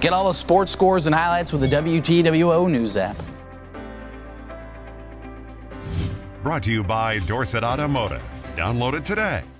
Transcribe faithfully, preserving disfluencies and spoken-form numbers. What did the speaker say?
Get all the sports scores and highlights with the W T W O News app. Brought to you by Dorset Automotive. Download it today.